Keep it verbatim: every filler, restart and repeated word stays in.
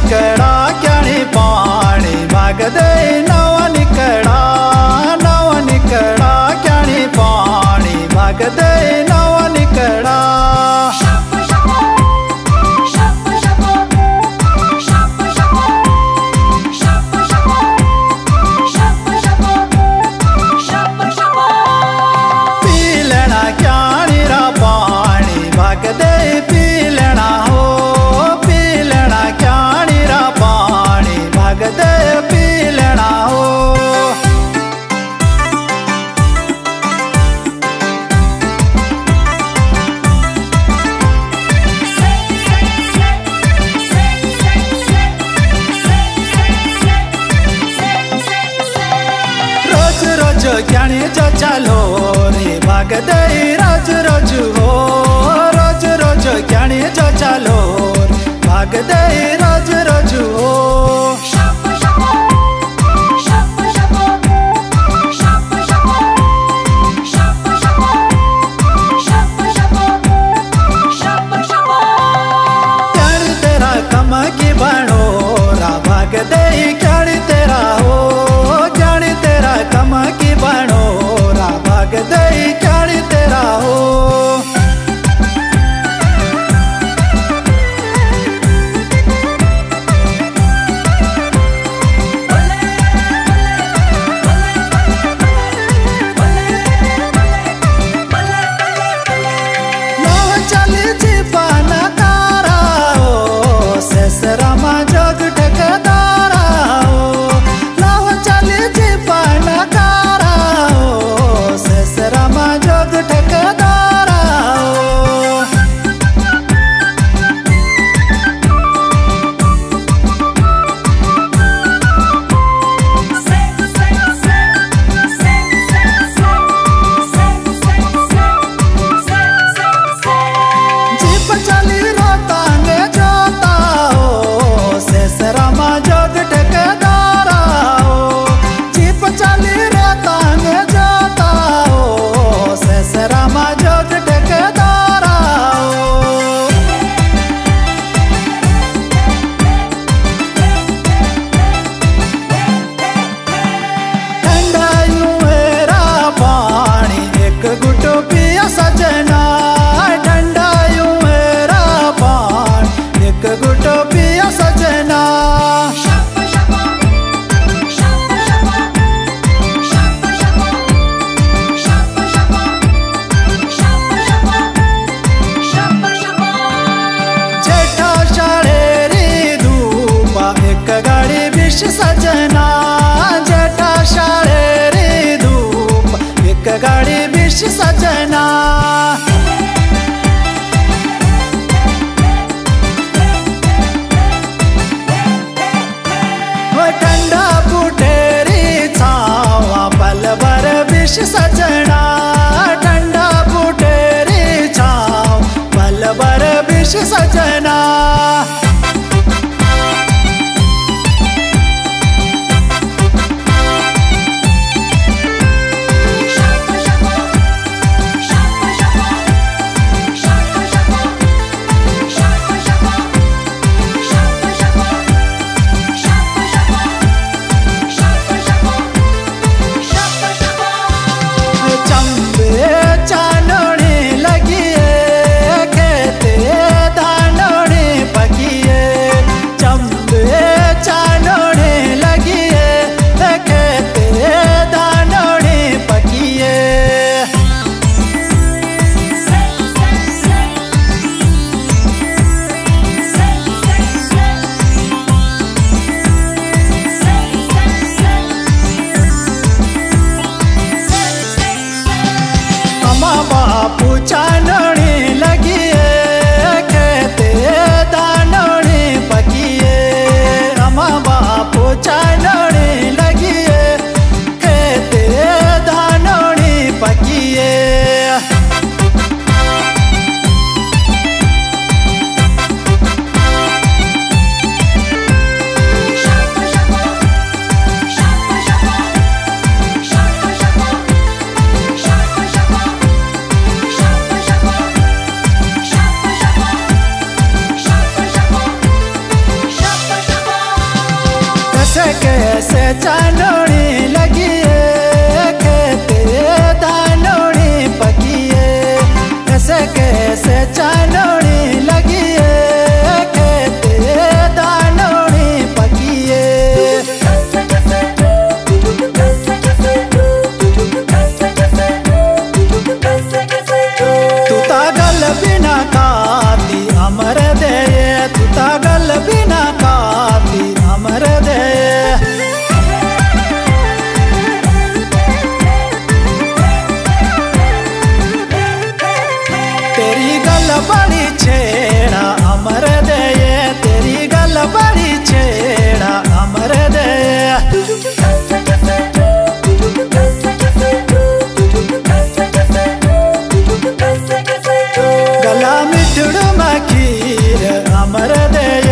निकड़ा क्याणी पानी भाग दे नवा निकड़ा नवा निकड़ा क्याणी पानी भाग दे नवा निकड़ा दे पी लेना हो पी लेना क्याणी रा पानी भाग दे पी लेना हो रोज रोज क्याणी जो चालो रे भाग दे रोज रोज हो रोज रोज क्याणी जो चालो भाग दे रोज रोज हो क्याणी तेरा कम की बनो रा भाग दे क्याणी तेरा हो क्याणी तेरा कम की बनो रा भाग दे क्याणी तेरा हो रामा जोग ठेकेदारा हो चानोनी लगी है खेते दानोनी पकिए तू तागल बिना काती अमर दे तू तागल बिना काती अमर दे तेरी गल बड़ी छेड़ा अमर दे तेरी गल बड़ी छेड़ा अमर दे गला मिठड़ मखीर अमर दे